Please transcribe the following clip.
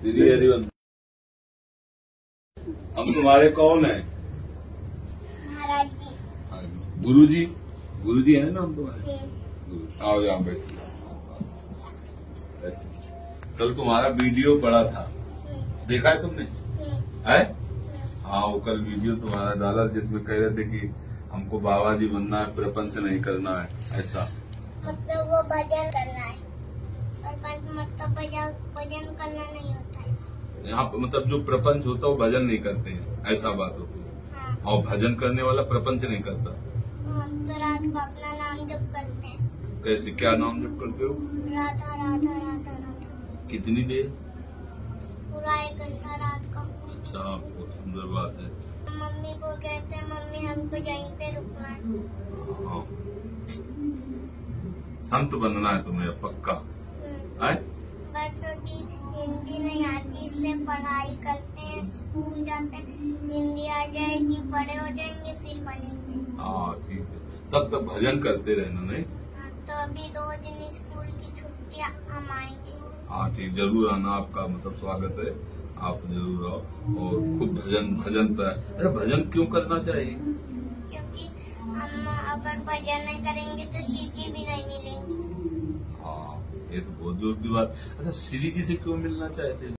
श्री हरिवंश। हम तुम्हारे कौन है? महाराज जी। गुरुजी। गुरुजी है ना हम तुम्हारे? आओ यहाँ बैठिए। कल तुम्हारा वीडियो पड़ा था, देखा है तुमने? है? हाँ, वो कल वीडियो तुम्हारा डाला जिसमें कह रहे थे कि हमको बाबा जी बनना है, प्रपंच नहीं करना है, ऐसा। मतलब वो भजन करना है, प्रपंच मतलब भजन करना नहीं होता है। यहाँ मतलब जो प्रपंच होता है वो भजन नहीं करते हैं, ऐसा बात होती है। हाँ। और भजन करने वाला प्रपंच नहीं करता। हम तो रात को अपना नाम जप करते हैं। कैसे, क्या नाम जप करते हो? राधा राधा राधा राधा। कितनी देर? पूरा 1 घंटा रात को। अच्छा, बहुत सुंदर बात है। मम्मी को कहते हैं मम्मी हमको यहीं पे रुकना है। हाँ। संत बनना है तुम्हें पक्का है? बस अभी हिंदी नहीं आती इसलिए पढ़ाई करते हैं, स्कूल जाते हैं, हिंदी आ जाएगी, बड़े हो जाएंगे फिर बनेंगे। हाँ ठीक है, तब तक भजन करते रहना। नहीं तो अभी 2 दिन स्कूल की छुट्टियाँ हम आएंगे। हाँ ठीक, जरूर आना, आपका मतलब स्वागत है, आप जरूर आओ। और खूब भजन पर। अरे भजन क्यों करना चाहिए? क्योंकि हम अगर भजन नहीं करेंगे तो सीखी भी नहीं मिलेंगी। हाँ, ये तो बहुत जोर की बात। अच्छा, श्री जी से क्यों मिलना चाहते हैं?